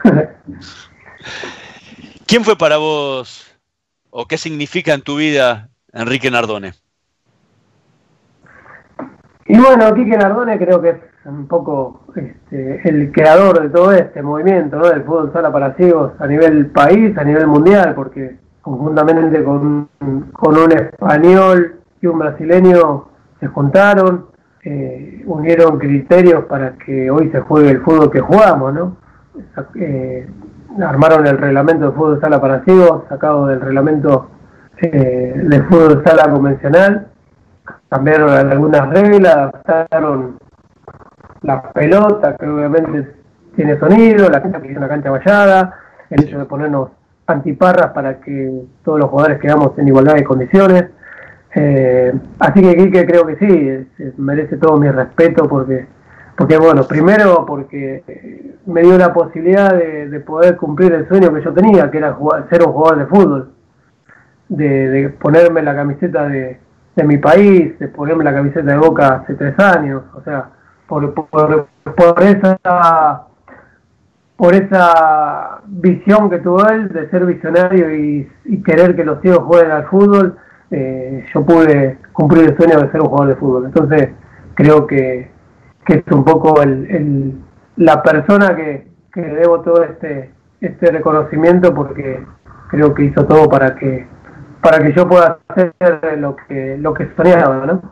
¿Quién fue para vos o qué significa en tu vida Enrique Nardone? Y bueno, Quique Nardone creo que es un poco el creador de todo este movimiento, ¿no? Del fútbol sala para ciegos a nivel país, a nivel mundial, porque conjuntamente con un español y un brasileño se juntaron, unieron criterios para que hoy se juegue el fútbol que jugamos, ¿no? Armaron el reglamento de fútbol sala para ciegos, sacado del reglamento del fútbol sala convencional. Cambiaron algunas reglas, adaptaron la pelota, que obviamente tiene sonido, la cancha que es una cancha vallada, el hecho de ponernos antiparras para que todos los jugadores quedamos en igualdad de condiciones. Así que Quique creo que sí, merece todo mi respeto porque bueno, primero porque me dio la posibilidad de poder cumplir el sueño que yo tenía, que era ser un jugador de fútbol, de ponerme la camiseta de mi país, de ponerme la camiseta de Boca hace 3 años, o sea, por esa visión que tuvo él de ser visionario y querer que los ciegos jueguen al fútbol, yo pude cumplir el sueño de ser un jugador de fútbol. Entonces creo que es un poco la persona que debo todo este reconocimiento, porque creo que hizo todo para que yo pueda hacer lo que soñaba, ¿no?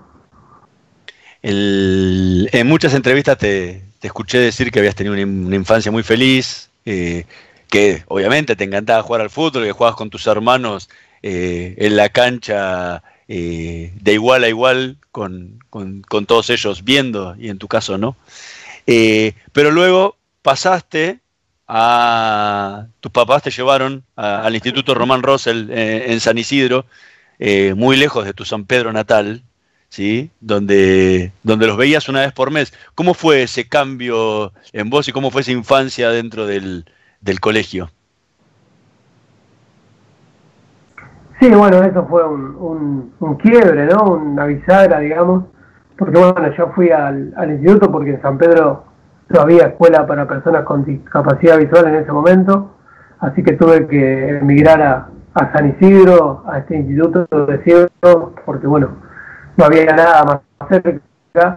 En muchas entrevistas te escuché decir que habías tenido una infancia muy feliz, que obviamente te encantaba jugar al fútbol, que jugabas con tus hermanos en la cancha de igual a igual con todos ellos viendo, y en tu caso no. Pero luego pasaste tus papás te llevaron al Instituto Román Rosell en San Isidro, muy lejos de tu San Pedro natal, ¿sí? Donde los veías una vez por mes. ¿Cómo fue ese cambio en vos y cómo fue esa infancia dentro del colegio? Sí, bueno, eso fue un quiebre, ¿no? Una bisagra, digamos, porque bueno, yo fui al instituto porque en San Pedro no había escuela para personas con discapacidad visual en ese momento, así que tuve que emigrar a San Isidro, a este instituto de ciegos, porque bueno, no había nada más cerca,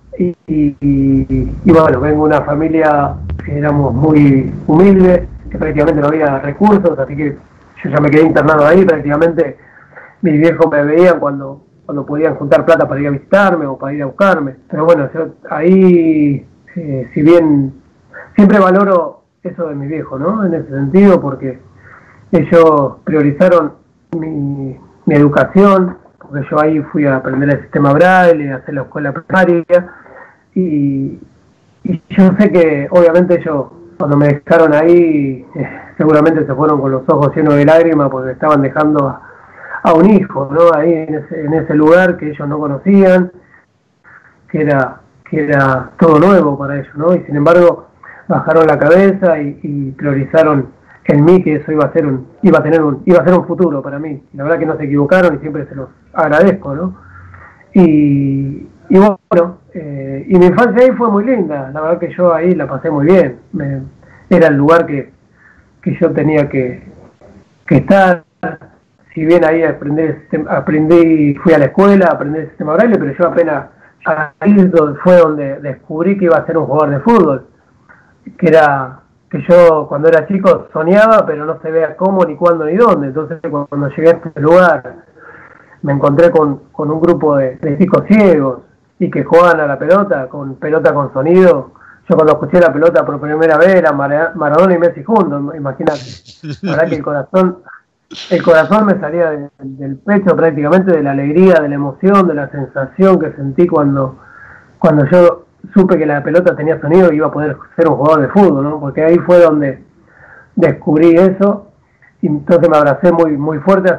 y bueno, vengo de una familia que éramos muy humildes, que prácticamente no había recursos, así que yo ya me quedé internado ahí. Prácticamente mis viejos me veían cuando podían juntar plata para ir a visitarme o para ir a buscarme, pero bueno, yo ahí si bien siempre valoro eso de mi viejo, ¿no? En ese sentido, porque ellos priorizaron mi educación, porque yo ahí fui a aprender el sistema Braille, a hacer la escuela primaria, y yo sé que obviamente ellos cuando me dejaron ahí seguramente se fueron con los ojos llenos de lágrimas porque estaban dejando a un hijo, ¿no? Ahí en ese lugar que ellos no conocían, que era todo nuevo para ellos, ¿no? Y sin embargo bajaron la cabeza y priorizaron en mí, que eso iba a ser un futuro para mí. La verdad que no se equivocaron y siempre se los agradezco, ¿no? Y bueno, y mi infancia ahí fue muy linda. La verdad que yo ahí la pasé muy bien. Era el lugar que yo tenía que estar. Si bien ahí aprendí, fui a la escuela, aprendí el sistema Braille, pero yo apenas ahí fue donde descubrí que iba a ser un jugador de fútbol, que yo cuando era chico soñaba, pero no se veía cómo, ni cuándo, ni dónde. Entonces cuando llegué a este lugar me encontré con un grupo de chicos ciegos y que jugaban a la pelota con sonido. Yo cuando escuché la pelota por primera vez era Maradona y Messi juntos, imagínate. La verdad que el corazón me salía del pecho prácticamente, de la alegría, de la emoción, de la sensación que sentí cuando yo supe que la pelota tenía sonido y iba a poder ser un jugador de fútbol, ¿no? Porque ahí fue donde descubrí eso, y entonces me abracé muy, muy fuerte a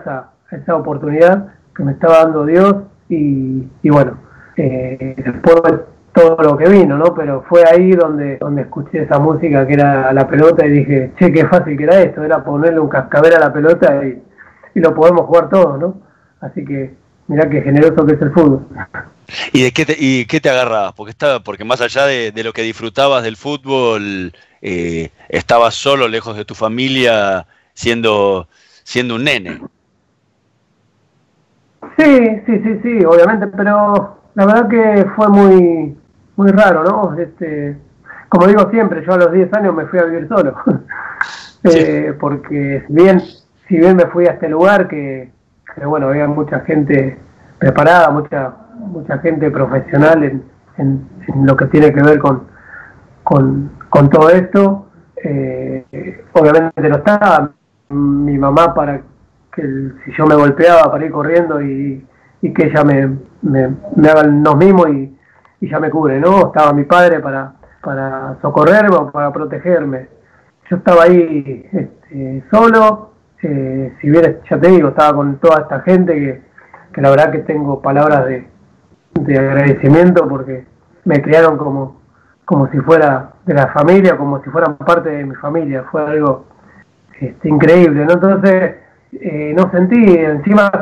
esa oportunidad que me estaba dando Dios y bueno, después todo lo que vino, ¿no? Pero fue ahí donde escuché esa música que era la pelota y dije, che, qué fácil que era esto, era ponerle un cascabel a la pelota y lo podemos jugar todos, ¿no? Así que mirá qué generoso que es el fútbol. ¿Y de qué te agarrabas? Porque más allá de lo que disfrutabas del fútbol, estabas solo, lejos de tu familia, siendo un nene. Sí, obviamente, pero la verdad que fue muy raro, ¿no? Como digo siempre, yo a los 10 años me fui a vivir solo. Porque si bien me fui a este lugar que bueno, había mucha gente preparada, mucha gente profesional en lo que tiene que ver con todo esto, obviamente no estaba mi mamá para que si yo me golpeaba para ir corriendo y que ella me haga los mismos y ya me cubre, ¿no? Estaba mi padre para socorrerme o para protegerme. Yo estaba ahí solo, si bien, ya te digo, estaba con toda esta gente que la verdad que tengo palabras de agradecimiento porque me criaron como si fuera de la familia, como si fueran parte de mi familia. Fue algo increíble, ¿no? Entonces, no sentí, encima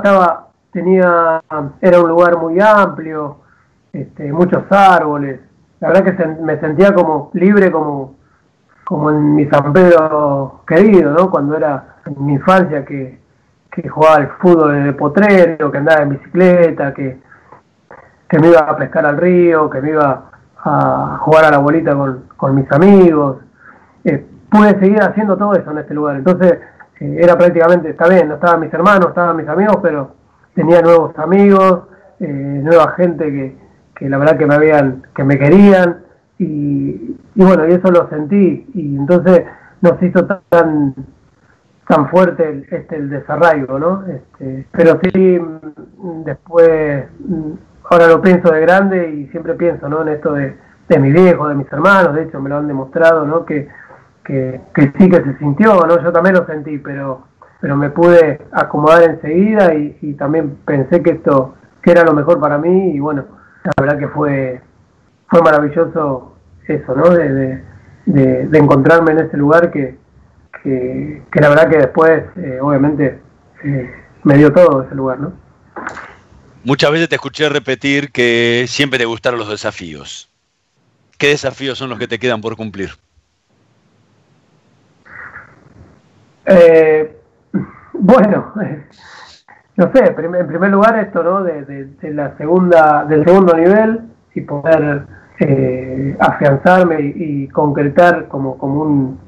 era un lugar muy amplio, muchos árboles, la verdad que me sentía como libre, como en mi San Pedro querido, ¿no? Cuando era en mi infancia que jugaba al fútbol en el potrero, que andaba en bicicleta, que me iba a pescar al río, que me iba a jugar a la bolita con mis amigos. Pude seguir haciendo todo eso en este lugar. Entonces era prácticamente, está bien, no estaban mis hermanos, estaban mis amigos, pero tenía nuevos amigos, nueva gente que la verdad que me querían y bueno, y eso lo sentí y entonces no se hizo tan fuerte el desarraigo, ¿no? Pero sí, después, ahora lo pienso de grande y siempre pienso, ¿no? En esto de mi viejo, de mis hermanos, de hecho me lo han demostrado, ¿no? Que sí que se sintió, ¿no? Yo también lo sentí, pero me pude acomodar enseguida y también pensé que era lo mejor para mí y bueno, la verdad que fue maravilloso eso, ¿no? De encontrarme en ese lugar que la verdad que después, obviamente, me dio todo ese lugar, ¿no? Muchas veces te escuché repetir que siempre te gustaron los desafíos. ¿Qué desafíos son los que te quedan por cumplir? Bueno, no sé, en primer lugar esto, ¿no? De la del segundo nivel y poder afianzarme y concretar como un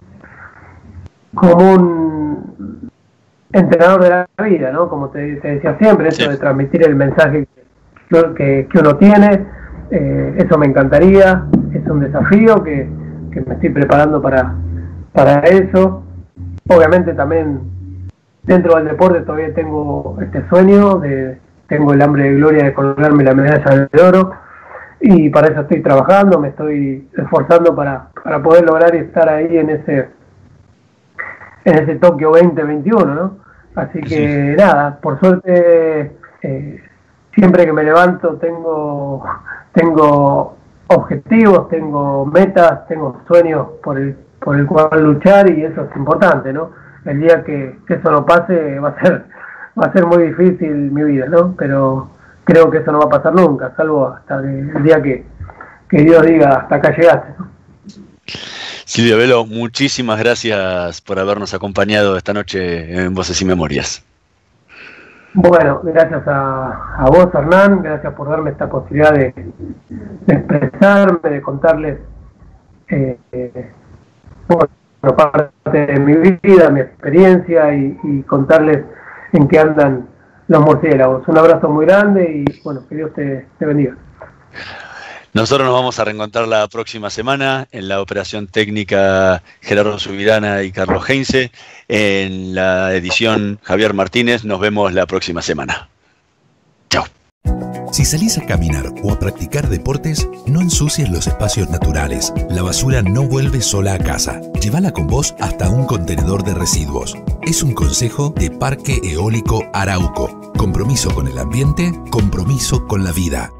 entrenador de la vida, ¿no? Como te decía siempre, eso de transmitir el mensaje que uno tiene, eso me encantaría, es un desafío que me estoy preparando para eso. Obviamente también dentro del deporte todavía tengo este sueño, tengo el hambre de gloria de colgarme la medalla de oro y para eso estoy trabajando, me estoy esforzando para poder lograr estar ahí en ese Tokio 2021, ¿no? Así que nada, por suerte siempre que me levanto tengo objetivos, tengo metas, tengo sueños por el cual luchar y eso es importante, ¿no? El día que eso no pase va a ser muy difícil mi vida, ¿no? Pero creo que eso no va a pasar nunca, salvo hasta el día que Dios diga hasta acá llegaste, ¿no? Silvio Velo, muchísimas gracias por habernos acompañado esta noche en Voces y Memorias. Bueno, gracias a vos, Hernán, gracias por darme esta posibilidad de expresarme, de contarles parte de mi vida, mi experiencia y contarles en qué andan los murciélagos. Un abrazo muy grande y bueno, que Dios te bendiga. Nosotros nos vamos a reencontrar la próxima semana en la operación técnica Gerardo Subirana y Carlos Heinze. En la edición Javier Martínez. Nos vemos la próxima semana. Chao. Si salís a caminar o a practicar deportes, no ensucies los espacios naturales. La basura no vuelve sola a casa. Llévala con vos hasta un contenedor de residuos. Es un consejo de Parque Eólico Arauco. Compromiso con el ambiente, compromiso con la vida.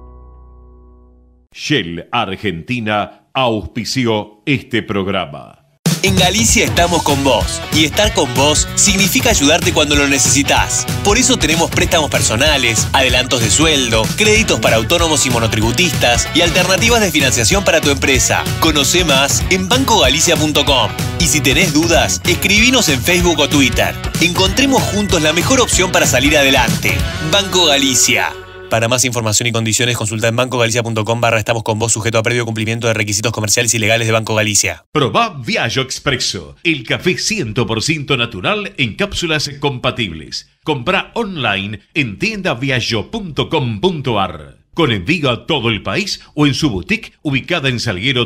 Shell Argentina auspició este programa. En Galicia estamos con vos, y estar con vos significa ayudarte cuando lo necesitas. Por eso tenemos préstamos personales, adelantos de sueldo, créditos para autónomos y monotributistas y alternativas de financiación para tu empresa. Conoce más en bancogalicia.com. Y si tenés dudas, escribinos en Facebook o Twitter. Encontremos juntos la mejor opción para salir adelante. Banco Galicia. Para más información y condiciones, consulta en bancogalicia.com/estamos con vos, sujeto a previo cumplimiento de requisitos comerciales y legales de Banco Galicia. Probá Viaggio Expresso, el café 100% natural en cápsulas compatibles. Comprá online en tiendaviaggio.com.ar. Con envío a todo el país o en su boutique ubicada en Salguero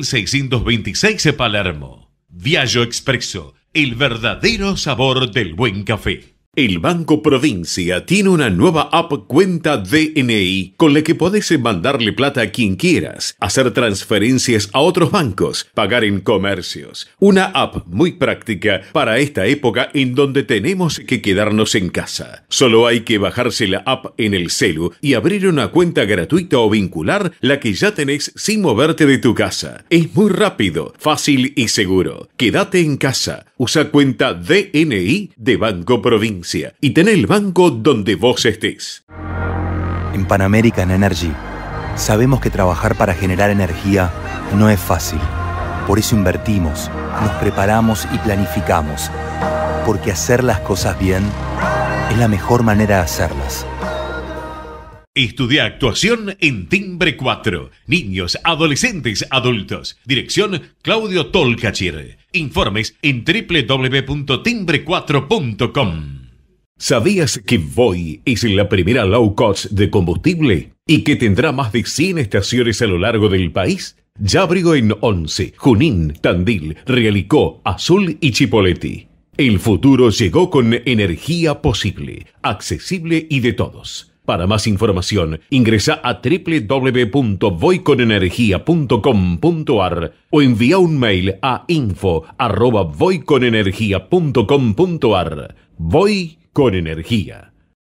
2626 Palermo. Viaggio Expresso, el verdadero sabor del buen café. El Banco Provincia tiene una nueva app Cuenta DNI con la que podés mandarle plata a quien quieras, hacer transferencias a otros bancos, pagar en comercios. Una app muy práctica para esta época en donde tenemos que quedarnos en casa. Solo hay que bajarse la app en el celu y abrir una cuenta gratuita o vincular la que ya tenés sin moverte de tu casa. Es muy rápido, fácil y seguro. Quédate en casa. Usa Cuenta DNI de Banco Provincia y ten el banco donde vos estés. En Pan American Energy sabemos que trabajar para generar energía no es fácil. Por eso invertimos, nos preparamos y planificamos. Porque hacer las cosas bien es la mejor manera de hacerlas. Estudia actuación en Timbre 4. Niños, adolescentes, adultos. Dirección Claudio Tolcachir. Informes en www.timbre4.com. ¿Sabías que Voi es la primera low cost de combustible y que tendrá más de 100 estaciones a lo largo del país? Ya abrió en Once, Junín, Tandil, Realicó, Azul y Chipoleti. El futuro llegó con energía posible, accesible y de todos. Para más información, ingresa a www.voiconenergia.com.ar o envía un mail a info@voiconenergia.com.ar. Voy con energía.